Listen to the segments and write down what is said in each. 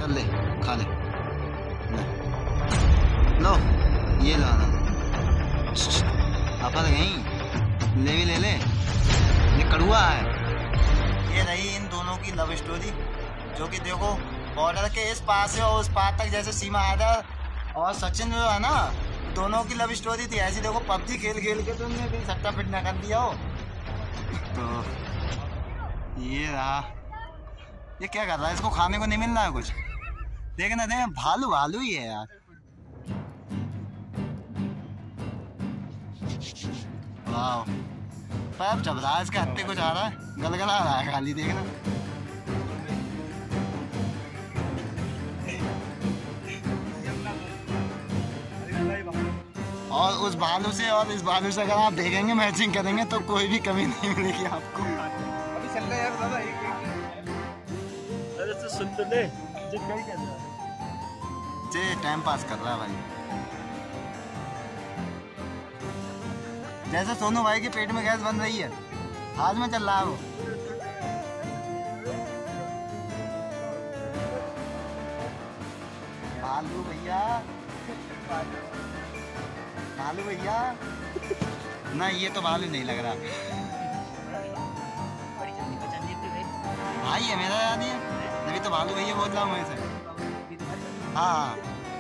चल ले, खा ले। लो ये लो अपन यहीं ले भी ले ले, ये कड़ुआ है। ये रही इन दोनों की लव स्टोरी, जो कि देखो बॉर्डर के इस पार से और उस पार तक जैसे सीमा आदर और सचिन जो है ना, दोनों की लव स्टोरी थी ऐसी। देखो पबजी खेल खेल के तुमने कहीं सट्टा फिट ना कर दिया हो। तो ये रहा, ये क्या कर रहा है, इसको खाने को नहीं मिल रहा है कुछ। देखना दे, भालू भालू ही है यार। वाह, पैप चल रहा है इसके, हत्ते कुछ आ रहा है, गलगला आ रहा है खाली। देखना और उस भालू से और इस भालू से अगर आप देखेंगे, मैचिंग करेंगे तो कोई भी कमी नहीं मिलेगी आपको। अभी चल रहा है यार दादा, अरे तो सुन तो ले, जे टाइम पास कर रहा है भाई। जैसे सोनू भाई के पेट में गैस बन रही है, आज में चल रहा है वो। भालू भैया, भालू भैया ना, ये तो भालू नहीं लग रहा भाई है मेरा, याद है तभी तो भालू भैया बोल रहा हूँ मैं इसे। हाँ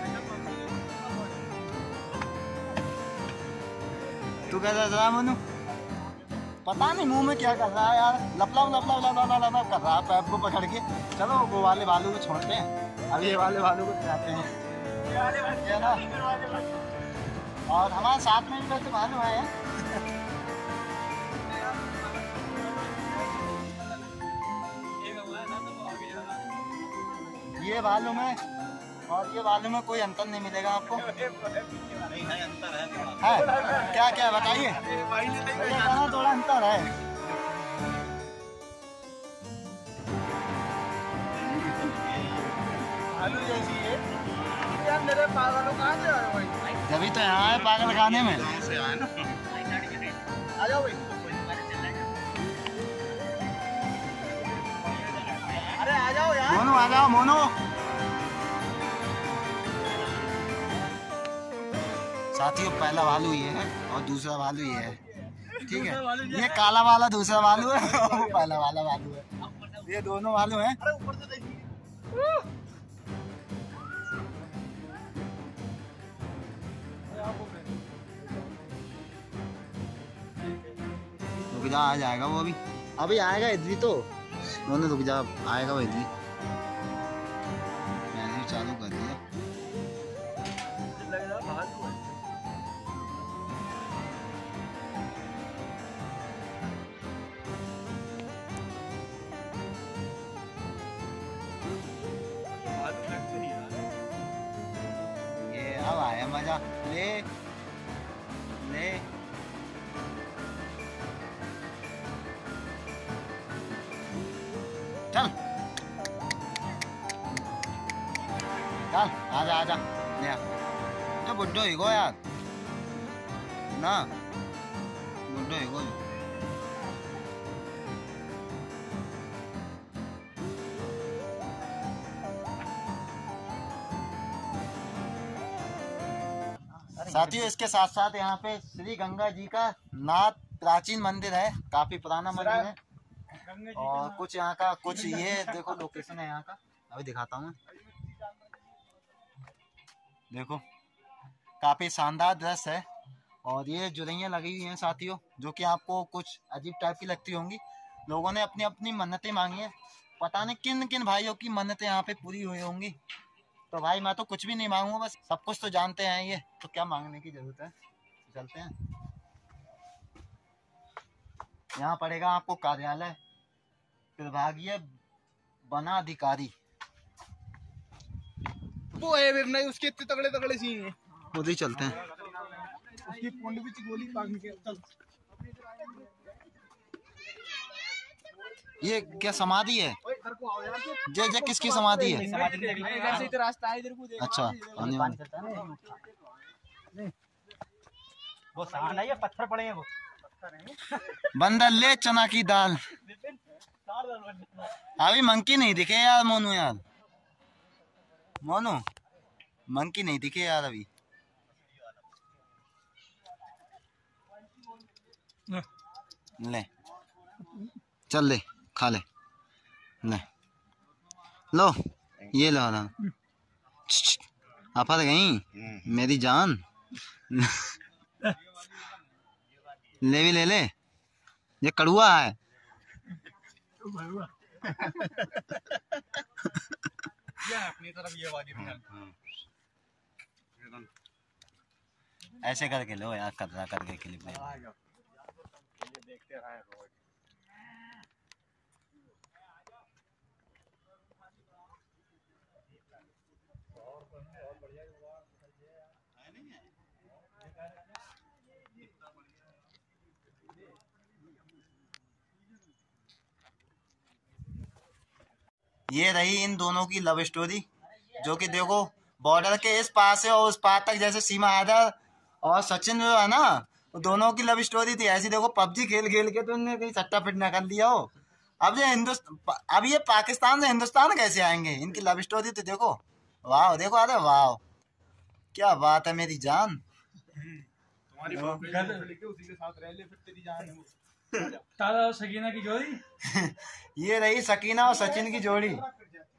तू कैसा रहा मनु, पता नहीं मुंह में क्या कर रहा है यार, लपलाव लपलाव लपलाव लपलाव कर रहा है पैप को पकड़ के। चलो वो वाले भालू को छोड़ते हैं, अब ये वाले भालू को खिलाते हैं ना। और हमारे साथ में भी वैसे भालू है। ये भालू में और ये भालू में कोई अंतर नहीं मिलेगा आपको। है क्या क्या बताइए, थोड़ा अंतर है। भालू जैसी है यार, मेरे पागलों कहाँ से आए भाई? जब तो यहाँ है पागल खाने में। आ जाओ भाई, अरे आ जाओ यार। मोनू आ जाओ, मोनू। साथियों पहला भालू ये है और दूसरा भालू ये है, ठीक है। ये काला वाला दूसरा भालू है और वो पहला वाला भालू है, ये दोनों भालू हैं। रुक जा, आ जाएगा वो, अभी आएगा इधर तो। मोनू रुक जा, आएगा वो इधर। मैंने चालू कर दिया। ये अब आया मजा, ले ले। चल चल, आजा आजा, ले आ। तो बुड्ढो ही गो यार ना, बुड्ढो ही गो। साथियों इसके साथ साथ यहाँ पे श्री गंगा जी का नाथ प्राचीन मंदिर है, काफी पुराना मंदिर है। और कुछ यहाँ का कुछ ये देखो लोकेशन है यहाँ का, अभी दिखाता हूँ। देखो काफी शानदार दृश्य है। और ये जुड़ैयाँ लगी हुई हैं साथियों, जो कि आपको कुछ अजीब टाइप की लगती होंगी। लोगों ने अपनी अपनी मन्नतें मांगी हैं, पता नहीं किन किन भाइयों की मन्नतें यहाँ पे पूरी हुई होंगी। तो भाई मैं तो कुछ भी नहीं मांगूंगा, बस सब कुछ तो जानते हैं ये, तो क्या मांगने की जरूरत है। तो चलते हैं, यहाँ पड़ेगा आपको कार्यालय विभागीय वना अधिकारी। वो है फिर नहीं, उसके इतने तगड़े तगड़े सीन है। उधर ही चलते हैं। उसकी पुंड भी गोली काटने के चल। ये क्या समाधि है? जय जय किसकी समाधि है? अच्छा आने वो सामान है, पत्थर पड़े हैं वो। बंदर ले चना की दाल। अभी मंकी नहीं दिखे यार मोनू यार। मोनू मंकी नहीं दिखे यार अभी। ले चल ले खा ले ले लो ये लो ना आफत गई मेरी जान। ले भी ले ले ये कड़ुआ है। अपनी तरफ ये वाली ऐसे करके लो यार कतरा करके क्लिप ले देखते रहे रोज। ये रही इन दोनों की लव स्टोरी जो कि देखो बॉर्डर के इस पार से और उस पार तक जैसे सीमा हैदर और सचिन जो है ना दोनों की लव स्टोरी थी ऐसी। देखो पबजी खेल खेल के तो इनने कहीं सट्टा फिट न कर लिया हो। अब ये अब ये पाकिस्तान से हिंदुस्तान कैसे आएंगे इनकी लव स्टोरी तो देखो। वाह देखो अरे वाह क्या बात है मेरी जान। तुम्हारी उसी के साथ रह ले फिर तेरी जान है वो। तारा और सकीना की जोड़ी। ये रही सकीना और सचिन की जोड़ी।